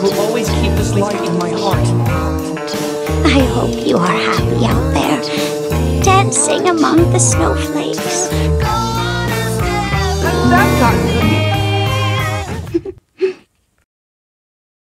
will always keep this light in my heart. I hope you are happy out there, dancing among the snowflakes. That got good.